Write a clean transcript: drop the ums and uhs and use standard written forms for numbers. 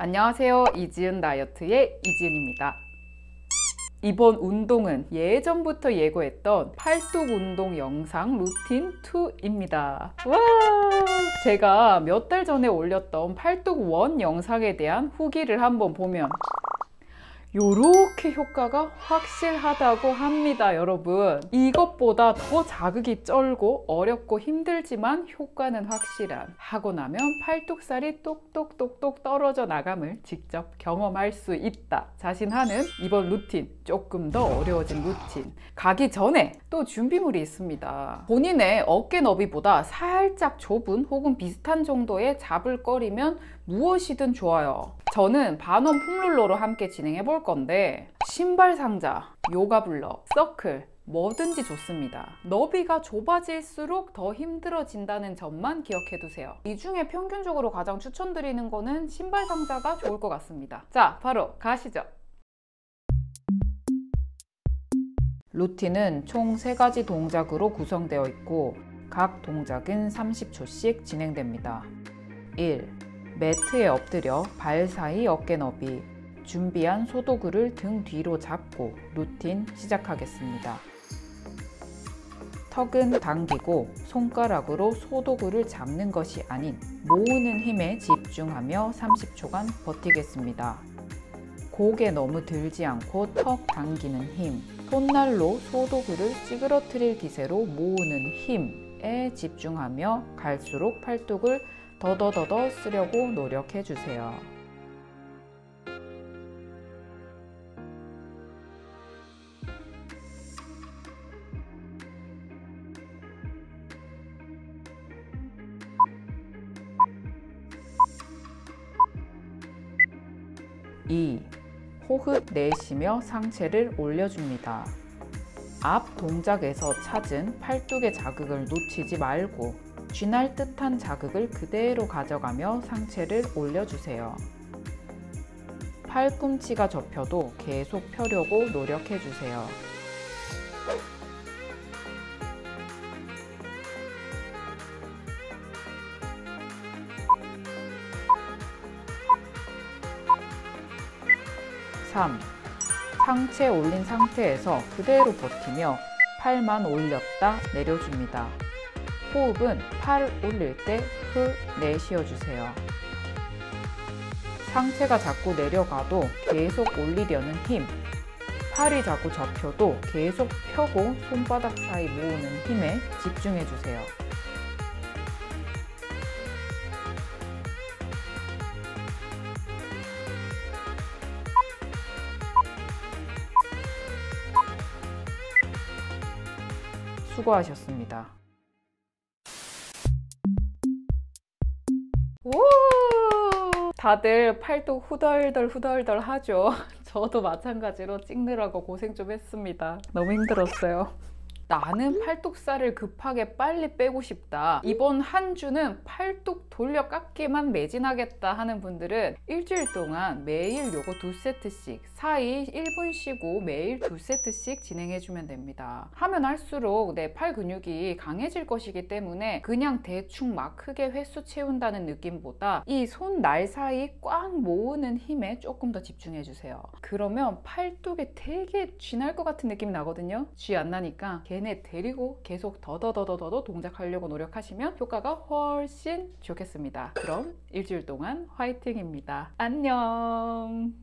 안녕하세요. 이지은 다이어트의 이지은입니다. 이번 운동은 예전부터 예고했던 팔뚝 운동 영상 루틴 2입니다. 와! 제가 몇 달 전에 올렸던 팔뚝 1 영상에 대한 후기를 한번 보면 요렇게 효과가 확실하다고 합니다. 여러분, 이것보다 더 자극이 쩔고 어렵고 힘들지만 효과는 확실한, 하고 나면 팔뚝살이 똑똑똑똑 떨어져 나감을 직접 경험할 수 있다 자신하는 이번 루틴, 조금 더 어려워진 루틴 가기 전에 또 준비물이 있습니다. 본인의 어깨 너비보다 살짝 좁은 혹은 비슷한 정도의 잡을 거리면 무엇이든 좋아요. 저는 반원 폼롤러로 함께 진행해 볼 건데, 신발 상자, 요가 블럭, 서클 뭐든지 좋습니다. 너비가 좁아질수록 더 힘들어진다는 점만 기억해 두세요. 이 중에 평균적으로 가장 추천드리는 거는 신발 상자가 좋을 것 같습니다. 자, 바로 가시죠. 루틴은 총 3가지 동작으로 구성되어 있고 각 동작은 30초씩 진행됩니다. 1. 매트에 엎드려 발 사이 어깨 너비. 준비한 소도구를 등 뒤로 잡고 루틴 시작하겠습니다. 턱은 당기고 손가락으로 소도구를 잡는 것이 아닌 모으는 힘에 집중하며 30초간 버티겠습니다. 고개 너무 들지 않고 턱 당기는 힘, 손날로 소도구를 찌그러뜨릴 기세로 모으는 힘에 집중하며 갈수록 팔뚝을 더더더더 쓰려고 노력해 주세요. 호흡 내쉬며 상체를 올려줍니다. 앞 동작에서 찾은 팔뚝의 자극을 놓치지 말고 쥐날 듯한 자극을 그대로 가져가며 상체를 올려주세요. 팔꿈치가 접혀도 계속 펴려고 노력해주세요. 상체 올린 상태에서 그대로 버티며 팔만 올렸다 내려줍니다. 호흡은 팔 올릴 때 내쉬어주세요. 상체가 자꾸 내려가도 계속 올리려는 힘, 팔이 자꾸 접혀도 계속 펴고 손바닥 사이 모으는 힘에 집중해주세요. 수고하셨습니다. 오! 다들 팔뚝 후덜덜 하죠. 저도 마찬가지로 찍느라고 고생 좀 했습니다. 너무 힘들었어요. 나는 팔뚝살을 급하게 빨리 빼고 싶다, 이번 한 주는 팔뚝 돌려 깎기만 매진하겠다 하는 분들은 일주일 동안 매일 요거 2세트씩, 사이 1분 쉬고 매일 2세트씩 진행해주면 됩니다. 하면 할수록 내 팔 근육이 강해질 것이기 때문에 그냥 대충 막 크게 횟수 채운다는 느낌보다 이 손 날 사이 꽉 모으는 힘에 조금 더 집중해주세요. 그러면 팔뚝에 되게 쥐날 것 같은 느낌이 나거든요. 쥐 안 나니까 걔네 데리고 계속 더더더더더 동작하려고 노력하시면 효과가 훨씬 좋겠습니다. 그럼 일주일 동안 화이팅입니다. 안녕.